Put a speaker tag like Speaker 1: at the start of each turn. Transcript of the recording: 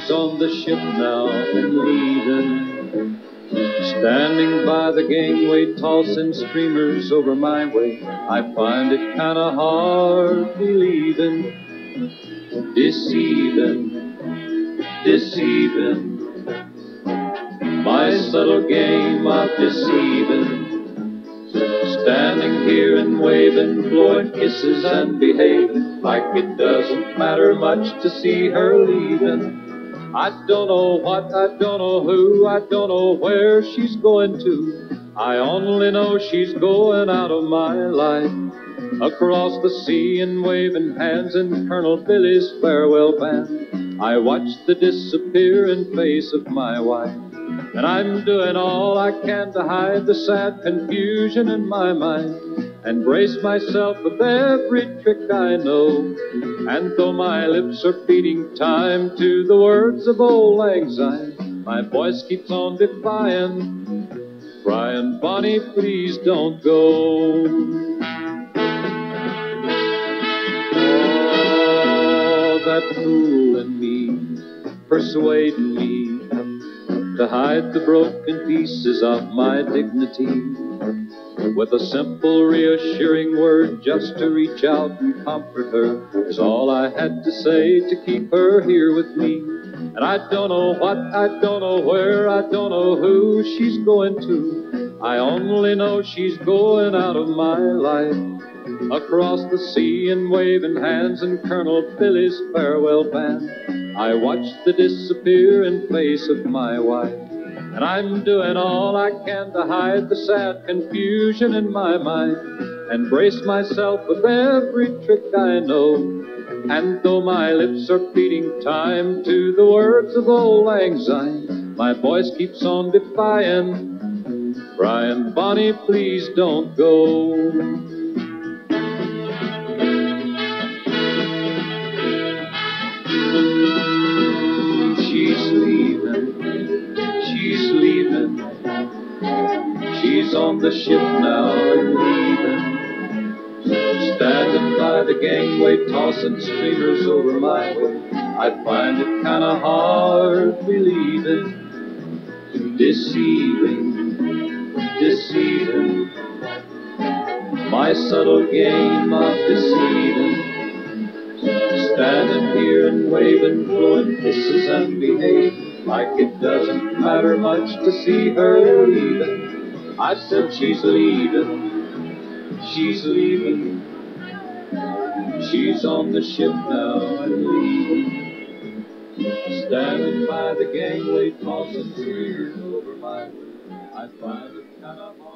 Speaker 1: She's on the ship now and leaving. Standing by the gangway, tossing streamers over my way. I find it kinda hard believing, deceiving, my subtle game of deceiving. Standing here and waving, blowing kisses and behaving like it doesn't matter much to see her leaving. I don't know what, I don't know who, I don't know where she's going to. I only know she's going out of my life. Across the sea and waving hands in Colonel Billy's farewell band, I watch the disappearing face of my wife. And I'm doing all I can to hide the sad confusion in my mind, and brace myself with every trick I know. And though my lips are beating time to the words of old Lang Syne, my voice keeps on defying, crying, Bonnie, please don't go. Oh, that fool in me, persuading me to hide the broken pieces of my dignity, with a simple reassuring word just to reach out and comfort her is all I had to say to keep her here with me. And I don't know what, I don't know where, I don't know who she's going to. I only know she's going out of my life. Across the sea and waving hands in Colonel Billy's farewell band, I watch the disappearing face of my wife. And I'm doing all I can to hide the sad confusion in my mind, and brace myself with every trick I know. And though my lips are beating time to the words of old Lang Syne, my voice keeps on defying, crying, Bonnie, please don't go. She's leaving, she's on the ship now and leaving. Standing by the gangway, tossing streamers over my way. I find it kinda hard believing, deceiving, my subtle game of deceiving. Standing here and waving, blowing kisses and behaving like it doesn't matter much to see her leaving. I said she's leaving, she's on the ship now and leaving. Standing by the gangway, tossing tears over my way. I find it kind of hard.